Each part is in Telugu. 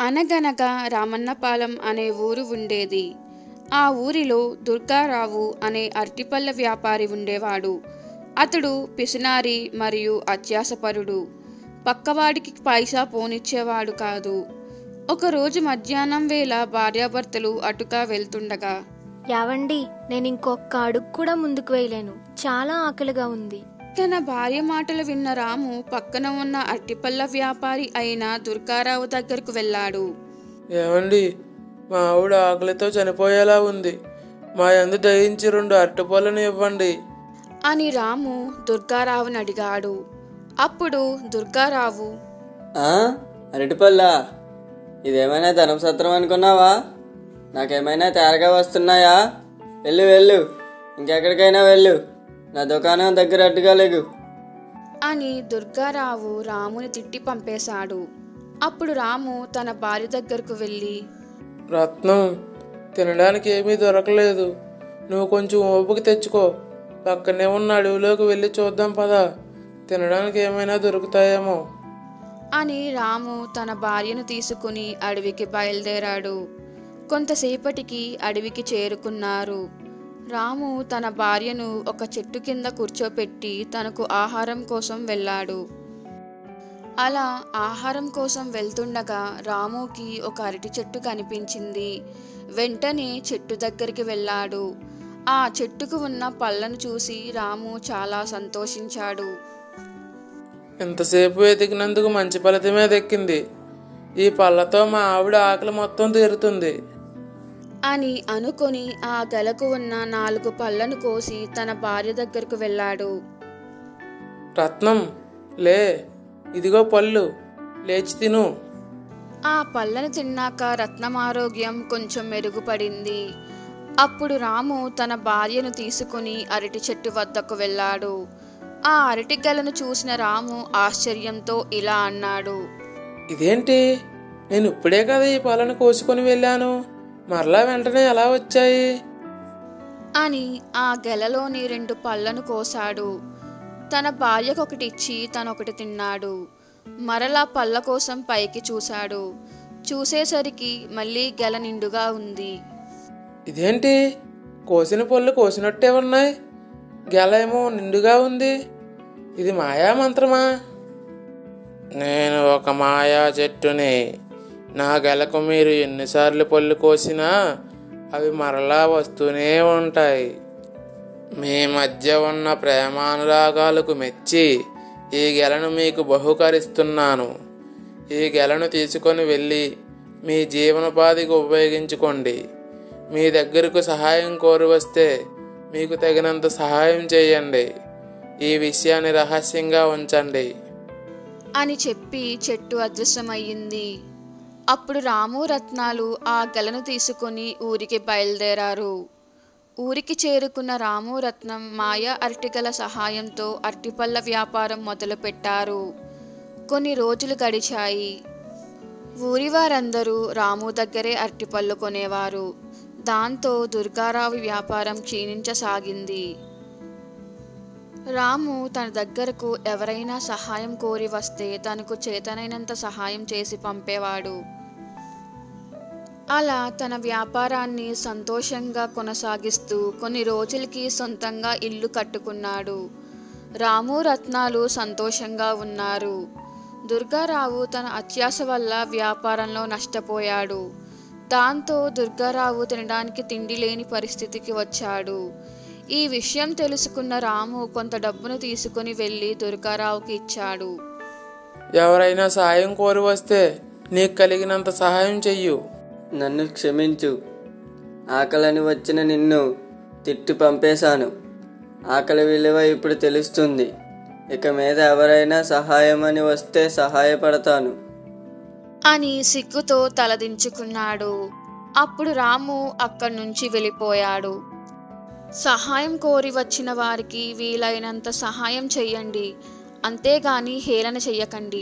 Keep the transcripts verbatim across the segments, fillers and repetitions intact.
అనగనగా రామన్నపాలెం అనే ఊరు ఉండేది. ఆ ఊరిలో దుర్గారావు అనే అరటిపళ్ళ వ్యాపారి ఉండేవాడు. అతడు పిసినారి మరియు అత్యాసపరుడు. పక్కవాడికి పైసా పోనిచ్చేవాడు కాదు. ఒకరోజు మధ్యాహ్నం వేళ భార్యాభర్తలు అటుగా వెళ్తుండగా, యావండి, నేను ఇంకొక అడుగు కూడా ముందుకు వేయలేను, చాలా ఆకలిగా ఉంది. తన భార్య మాటలు విన్న రాము పక్కన ఉన్న అరటిపళ్ళ వ్యాపారి అయిన దుర్గారావు దగ్గరకు వెళ్ళాడు. ఏమండి, మా ఆవిడ ఆకలితో చనిపోయేలా ఉంది, మా యందు దయించి రెండు అరటిపళ్ళను ఇవ్వండి అని రాము దుర్గారావుని అడిగాడు. అప్పుడు దుర్గారావు, అరటిపళ్ళా? ఇదేమైనా ధర్మసత్రం అనుకున్నావా? నాకేమైనా తేరగా వస్తున్నాయా? వెళ్ళు వెళ్ళు, ఇంకెక్కడికైనా వెళ్ళు, నా దుకాణం దగ్గర అడ్డుగా లేగు అని దుర్గారావు రాముని తిట్టి పంపేశాడు. అప్పుడు రాము తన భార్య దగ్గరకు వెళ్ళి, రత్నం, తినడానికి ఏమీ దొరకలేదు, నువ్వు కొంచెం ఓపిక తెచ్చుకో, పక్కనే ఉన్న అడవిలోకి వెళ్ళి చూద్దాం పదా, తినడానికి ఏమైనా దొరుకుతాయేమో అని రాము తన భార్యను తీసుకుని అడవికి బయలుదేరాడు. కొంతసేపటికి అడవికి చేరుకున్నారు. రాము తన భార్యను ఒక చెట్టు కింద కూర్చోపెట్టి తనకు ఆహారం కోసం వెళ్ళాడు. అలా ఆహారం కోసం వెళ్తుండగా రాముకి ఒక అరటి చెట్టు కనిపించింది. వెంటనే చెట్టు దగ్గరికి వెళ్ళాడు. ఆ చెట్టుకు ఉన్న పళ్ళను చూసి రాము చాలా సంతోషించాడు. ఇంతసేపు వెతికినందుకు మంచి ఫలితమే దక్కింది, ఈ పళ్ళతో మా ఆవిడ ఆకలి మొత్తం తీరుతుంది అని అనుకొని ఆ గెలకు ఉన్న నాలుగు పళ్ళను కోసి తన భార్య దగ్గరకు వెళ్ళాడు. రత్నం, లే, ఇదిగో పళ్ళు, లేచి తిను. ఆ పళ్ళను తిన్నాక రత్నం ఆరోగ్యం కొంచెం మెరుగుపడింది. అప్పుడు రాము తన భార్యను తీసుకుని అరటి చెట్టు వద్దకు వెళ్ళాడు. ఆ అరటి గెలను చూసిన రాము ఆశ్చర్యంతో ఇలా అన్నాడు, ఇదేంటి, నేను ఇప్పుడే కదా ఈ పళ్ళను కోసుకొని వెళ్ళాను, మరలా వెంటనే ఎలా వచ్చాయి అని ఆ గెలలోని రెండు పళ్ళను కోసాడు. తన భార్యకు ఒకటి ఇచ్చి తనొకటి తిన్నాడు. మరలా పళ్ళ కోసం పైకి చూశాడు. చూసేసరికి మళ్ళీ గెల నిండుగా ఉంది. ఇదేంటి, కోసిన పళ్ళు కోసినట్టే ఉన్నాయి, గెల ఏమో నిండుగా ఉంది, ఇది మాయా మంత్రమా? నేను ఒక మాయా చెట్టుని, నా గెలకు మీరు ఎన్నిసార్లు పళ్ళు కోసినా అవి మరలా వస్తూనే ఉంటాయి. మీ మధ్య ఉన్న ప్రేమానురాగాలకు మెచ్చి ఈ గెలను మీకు బహుకరిస్తున్నాను. ఈ గెలను తీసుకొని వెళ్ళి మీ జీవనోపాధికి ఉపయోగించుకోండి. మీ దగ్గరకు సహాయం కోరి వస్తే మీకు తగినంత సహాయం చేయండి. ఈ విషయాన్ని రహస్యంగా ఉంచండి అని చెప్పి చెట్టు అదృశ్యమయ్యింది. అప్పుడు రాము రత్నాలు ఆ గెలను తీసుకుని ఊరికి బయలుదేరారు. ఊరికి చేరుకున్న రాము రత్నం మాయా అరటిగల సహాయంతో అరటిపళ్ళ వ్యాపారం మొదలుపెట్టారు. కొన్ని రోజులు గడిచాయి. ఊరి వారందరూ రాము దగ్గరే అరటిపళ్ళు కొనేవారు. దాంతో దుర్గారావు వ్యాపారం క్షీణించసాగింది. రాము తన దగ్గరకు ఎవరైనా సహాయం కోరి వస్తే తనకు చేతనైనంత సహాయం చేసి పంపేవాడు. అలా తన వ్యాపారాన్ని సంతోషంగా కొనసాగిస్తూ కొన్ని రోజులకి సొంతంగా ఇల్లు కట్టుకున్నాడు. రాము రత్నాలు సంతోషంగా ఉన్నారు. దుర్గారావు తన అత్యాశ వల్ల వ్యాపారంలో నష్టపోయాడు. దాంతో దుర్గారావు తినడానికి తిండి లేని పరిస్థితికి వచ్చాడు. ఈ విషయం తెలుసుకున్న రాము కొంత డబ్బును తీసుకుని వెళ్ళి దుర్గారావుకి ఇచ్చాడు. ఎవరైనా సహాయం కోరి వస్తే నీకు కలిగినంత సహాయం చెయ్యు. నన్ను క్షమించు, ఆకలని వచ్చిన నిన్ను తిట్టి పంపేశాను. ఆకలి విలువ ఇప్పుడు తెలుస్తుంది. ఇక మీద ఎవరైనా సహాయం అని వస్తే సహాయపడతాను అని సిగ్గుతో తలదించుకున్నాడు. అప్పుడు రాము అక్కడి నుంచి వెళ్ళిపోయాడు. సహాయం కోరి వచ్చిన వారికి వీలైనంత సహాయం చెయ్యండి, అంతేగాని హేళన చెయ్యకండి.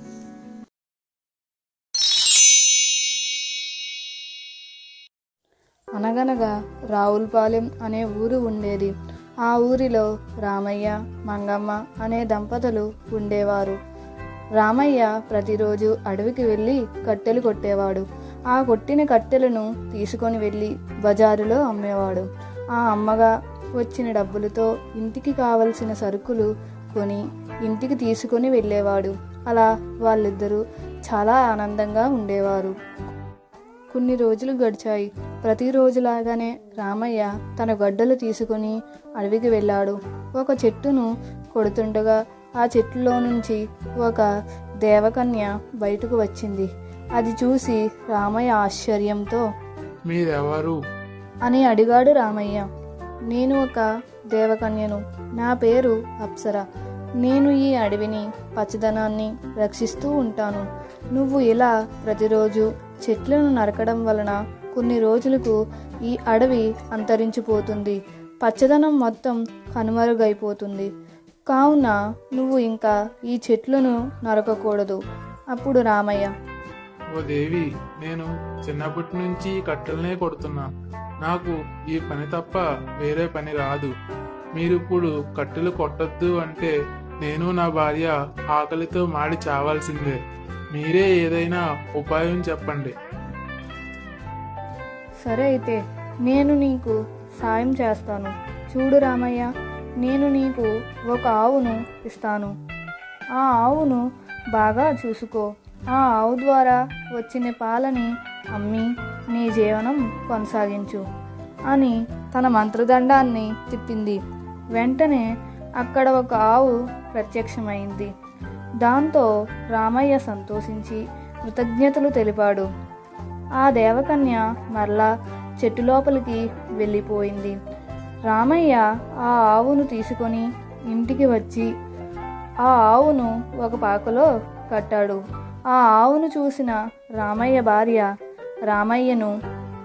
అనగనగా రావులపాలెం అనే ఊరు ఉండేది. ఆ ఊరిలో రామయ్య, మంగమ్మ అనే దంపతులు ఉండేవారు. రామయ్య ప్రతిరోజు అడవికి వెళ్ళి కట్టెలు కొట్టేవాడు. ఆ కొట్టిన కట్టెలను తీసుకొని వెళ్ళి బజారులో అమ్మేవాడు. ఆ అమ్మగా వచ్చిన డబ్బులతో ఇంటికి కావలసిన సరుకులు కొని ఇంటికి తీసుకొని వెళ్ళేవాడు. అలా వాళ్ళిద్దరూ చాలా ఆనందంగా ఉండేవారు. కొన్ని రోజులు గడిచాయి. ప్రతిరోజులాగానే రామయ్య తన గడ్డలు తీసుకుని అడవికి వెళ్ళాడు. ఒక చెట్టును కొడుతుండగా ఆ చెట్టులో నుంచి ఒక దేవకన్య బయటకు వచ్చింది. అది చూసి రామయ్య ఆశ్చర్యంతో మీరెవరు అని అడిగాడు రామయ్య. నేను ఒక దేవకన్యను. నా పేరు అప్సర. నేను ఈ అడవిని పచ్చదనాన్ని రక్షిస్తూ ఉంటాను. నువ్వు ఇలా ప్రతిరోజు చెట్లను నరకడం వలన కొన్ని రోజులకు ఈ అడవి అంతరించిపోతుంది. పచ్చదనం మొత్తం కనుమరుగైపోతుంది. కావున నువ్వు ఇంకా ఈ చెట్లను నరకకూడదు. అప్పుడు రామయ్య, ఓ దేవి, నేను చిన్నప్పటి నుంచి కట్టెలనే కొడుతున్నా. నాకు ఈ పని తప్ప వేరే పని రాదు. మీరిప్పుడు కట్టెలు కొట్టద్దు అంటే నేను నా భార్య ఆకలితో మాడి చావాల్సిందే. మీరే ఏదైనా ఉపాయం చెప్పండి. సరే అయితే నేను నీకు సాయం చేస్తాను. చూడు రామయ్య, నేను నీకు ఒక ఆవును ఇస్తాను. ఆ ఆవును బాగా చూసుకో. ఆ ఆవు ద్వారా వచ్చిన పాలని అమ్మి నీ జీవనం కొనసాగించు అని తన మంత్రదండాన్ని తిప్పింది. వెంటనే అక్కడ ఒక ఆవు ప్రత్యక్షమైంది. దాంతో రామయ్య సంతోషించి కృతజ్ఞతలు తెలిపాడు. ఆ దేవకన్య మరలా చెట్టు లోపలికి వెళ్ళిపోయింది. రామయ్య ఆ ఆవును తీసుకొని ఇంటికి వచ్చి ఆ ఆవును ఒక పాకలో కట్టాడు. ఆ ఆవును చూసిన రామయ్య భార్య రామయ్యను,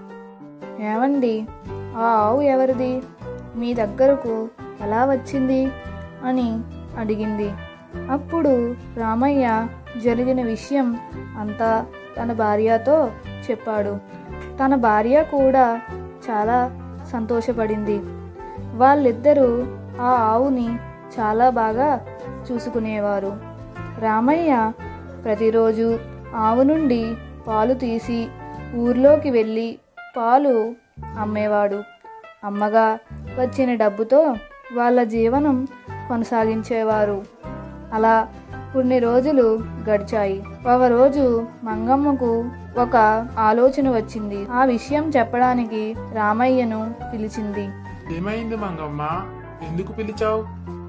ఏవండి, ఆ ఆవు ఎవరిది? మీ దగ్గరకు ఎలా వచ్చింది అని అడిగింది. అప్పుడు రామయ్య జరిగిన విషయం అంతా తన భార్యతో చెప్పాడు. తన భార్య కూడా చాలా సంతోషపడింది. వాళ్ళిద్దరూ ఆ ఆవుని చాలా బాగా చూసుకునేవారు. రామయ్య ప్రతిరోజు ఆవు నుండి పాలు తీసి ఊర్లోకి వెళ్ళి పాలు అమ్మేవాడు. అమ్మగా వచ్చిన డబ్బుతో వాళ్ళ జీవనం కొనసాగించేవారు. అలా కొన్ని రోజులు గడిచాయి. ఒకరోజు మంగమ్మకు ఒక ఆలోచన వచ్చింది. ఆ విషయం చెప్పడానికి రామయ్యను పిలిచింది. ఏమైంది మంగమ్మ? ఎందుకు పిలిచావు?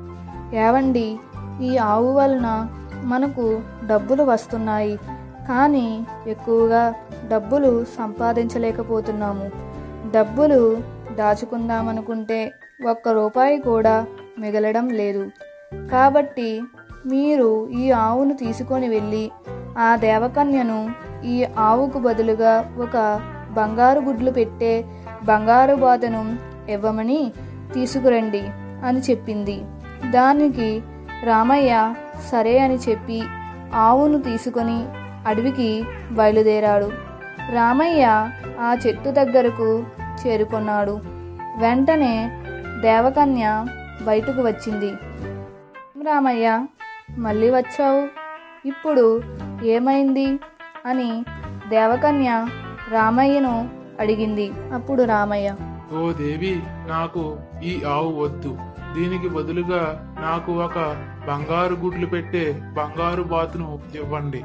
ఏవండి, ఈ ఆవు వలన మనకు డబ్బులు వస్తున్నాయి, కానీ ఎక్కువగా డబ్బులు సంపాదించలేకపోతున్నాము. డబ్బులు దాచుకుందామనుకుంటే ఒక్క రూపాయి కూడా మిగలడం లేదు. కాబట్టి మీరు ఈ ఆవును తీసుకొని వెళ్ళి ఆ దేవకన్యను ఈ ఆవుకు బదులుగా ఒక బంగారు గుడ్లు పెట్టే బంగారు బాతను ఇవ్వమని తీసుకురండి అని చెప్పింది. దానికి రామయ్య సరే అని చెప్పి ఆవును తీసుకొని అడవికి బయలుదేరాడు. రామయ్య ఆ చెట్టు దగ్గరకు చేరుకున్నాడు. వెంటనే దేవకన్య బయటకు వచ్చింది. రామయ్య, మళ్ళీ వచ్చావు, ఇప్పుడు ఏమైంది అని దేవకన్య రామయ్యను అడిగింది. అప్పుడు రామయ్య, ఓ దేవి, నాకు ఈ ఆవు వద్దు. దీనికి బదులుగా నాకు ఒక బంగారు గుడ్లు పెట్టే బంగారు బాతును ఇవ్వండి.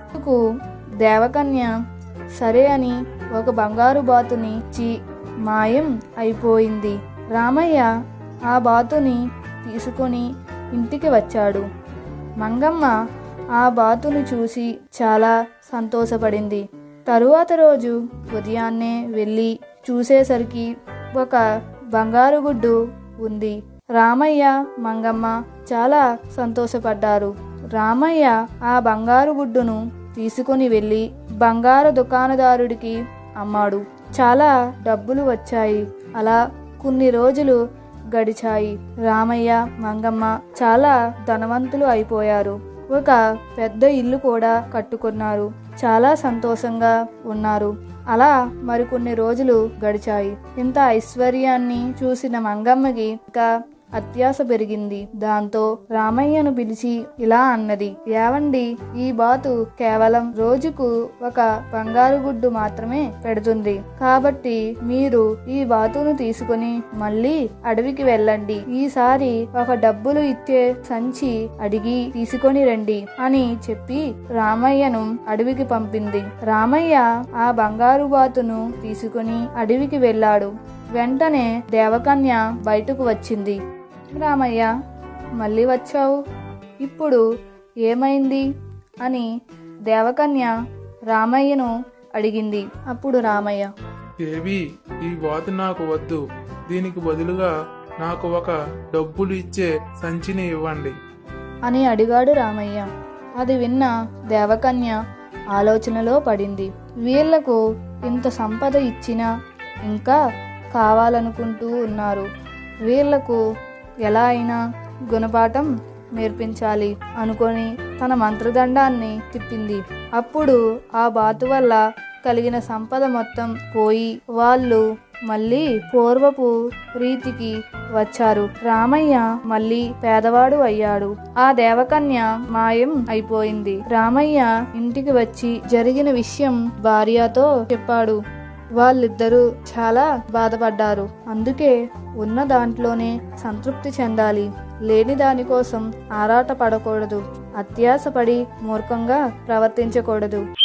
దేవకన్య సరే అని ఒక బంగారు బాతుని ఇచ్చి మాయం అయిపోయింది. రామయ్య ఆ బాతుని తీసుకొని ఇంటికి వచ్చాడు. మంగమ్మ ఆ బాతును చూసి చాలా సంతోషపడింది. తరువాత రోజు ఉదయాన్నే వెళ్ళి చూసేసరికి ఒక బంగారు గుడ్డు ఉంది. రామయ్య మంగమ్మ చాలా సంతోషపడ్డారు. రామయ్య ఆ బంగారు గుడ్డును తీసుకుని వెళ్ళి బంగారు దుకాణదారుడికి అమ్మాడు. చాలా డబ్బులు వచ్చాయి. అలా కొన్ని రోజులు గడిచాయి. రామయ్య మంగమ్మ చాలా ధనవంతులు అయిపోయారు. ఒక పెద్ద ఇల్లు కూడా కట్టుకున్నారు. చాలా సంతోషంగా ఉన్నారు. అలా మరికొన్ని రోజులు గడిచాయి. ఇంత ఐశ్వర్యాన్ని చూసిన మంగమ్మకి ఇంకా అత్యాశ పెరిగింది. దాంతో రామయ్యను పిలిచి ఇలా అన్నది, ఏవండి, ఈ బాతు కేవలం రోజుకు ఒక బంగారు గుడ్డు మాత్రమే పెడుతుంది. కాబట్టి మీరు ఈ బాతును తీసుకుని మళ్ళీ అడవికి వెళ్ళండి. ఈసారి ఒక డబ్బులు ఇచ్చే సంచి అడిగి తీసుకొని రండి అని చెప్పి రామయ్యను అడవికి పంపింది. రామయ్య ఆ బంగారు బాతును తీసుకుని అడవికి వెళ్ళాడు. వెంటనే దేవకన్య బయటకు వచ్చింది. రామయ్య, మళ్ళీ వచ్చావు, ఇప్పుడు ఏమైంది అని దేవకన్య రామయ్యను అడిగింది. అప్పుడు రామయ్య, దేవి, ఈ బాతు నాకు వద్దు, దీనికి బదులుగా నాకు ఒక డబ్బులు ఇచ్చే సంచిని ఇవ్వండి అని అడిగాడు రామయ్య. అది విన్న దేవకన్య ఆలోచనలో పడింది. వీళ్లకు ఇంత సంపద ఇచ్చినా ఇంకా కావాలనుకుంటూ ఉన్నారు. వీళ్లకు ఎలా అయినా గుణపాఠం నేర్పించాలి అనుకొని తన మంత్రదండాన్ని తిప్పింది. అప్పుడు ఆ బాతు వల్ల కలిగిన సంపద మొత్తం పోయి వాళ్ళు మళ్ళీ పూర్వపు రీతికి వచ్చారు. రామయ్య మళ్ళీ పేదవాడు అయ్యాడు. ఆ దేవకన్య మాయం అయిపోయింది. రామయ్య ఇంటికి వచ్చి జరిగిన విషయం భార్యతో చెప్పాడు. వాళ్ళిద్దరూ చాలా బాధపడ్డారు. అందుకే ఉన్న దాంట్లోనే సంతృప్తి చెందాలి, లేని దానికోసం ఆరాట పడకూడదు, అత్యాశపడి మూర్ఖంగా ప్రవర్తించకూడదు.